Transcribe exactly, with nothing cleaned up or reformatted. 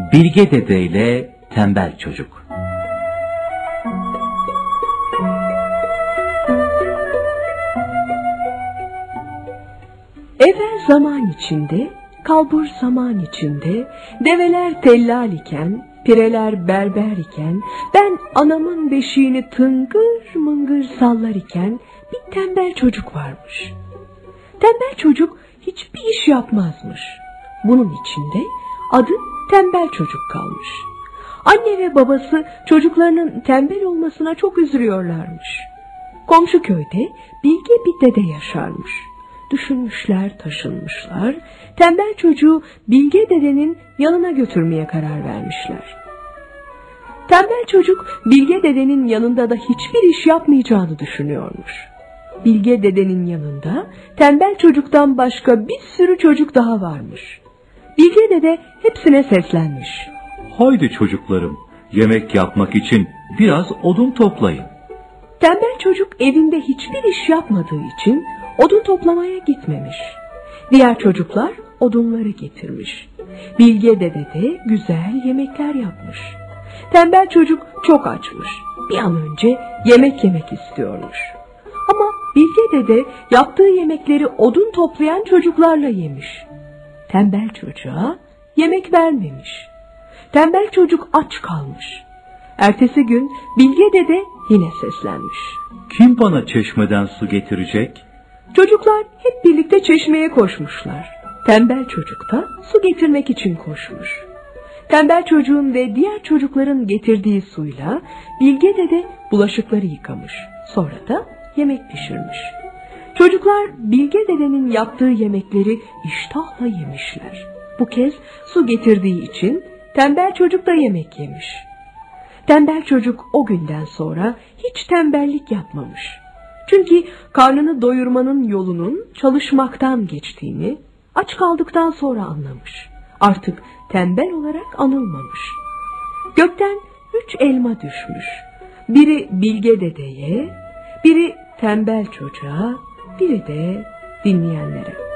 Bilge Dede ile Tembel Çocuk. Evvel zaman içinde, kalbur zaman içinde, develer tellal iken, pireler berber iken, ben anamın beşiğini tıngır mıngır sallar iken bir tembel çocuk varmış. Tembel çocuk hiçbir iş yapmazmış. Bunun içinde adı tembel çocuk kalmış. Anne ve babası çocuklarının tembel olmasına çok üzülüyorlarmış. Komşu köyde bilge bir dede yaşarmış. Düşünmüşler, taşınmışlar, tembel çocuğu bilge dedenin yanına götürmeye karar vermişler. Tembel çocuk bilge dedenin yanında da hiçbir iş yapmayacağını düşünüyormuş. Bilge dedenin yanında tembel çocuktan başka bir sürü çocuk daha varmış. Bilge dede hepsine seslenmiş. Haydi çocuklarım, yemek yapmak için biraz odun toplayın. Tembel çocuk evinde hiçbir iş yapmadığı için odun toplamaya gitmemiş. Diğer çocuklar odunları getirmiş. Bilge dede de güzel yemekler yapmış. Tembel çocuk çok açmış. Bir an önce yemek yemek istiyormuş. Ama Bilge dede yaptığı yemekleri odun toplayan çocuklarla yemiş. Tembel çocuğa yemek vermemiş. Tembel çocuk aç kalmış. Ertesi gün Bilge dede yine seslenmiş. Kim bana çeşmeden su getirecek? Çocuklar hep birlikte çeşmeye koşmuşlar. Tembel çocuk da su getirmek için koşmuş. Tembel çocuğun ve diğer çocukların getirdiği suyla Bilge dede bulaşıkları yıkamış. Sonra da yemek pişirmiş. Çocuklar Bilge dedenin yaptığı yemekleri iştahla yemişler. Bu kez su getirdiği için tembel çocuk da yemek yemiş. Tembel çocuk o günden sonra hiç tembellik yapmamış. Çünkü karnını doyurmanın yolunun çalışmaktan geçtiğini aç kaldıktan sonra anlamış. Artık tembel olarak anılmamış. Gökten üç elma düşmüş. Biri Bilge dedeye, biri tembel çocuğa, biri de dinleyenlere.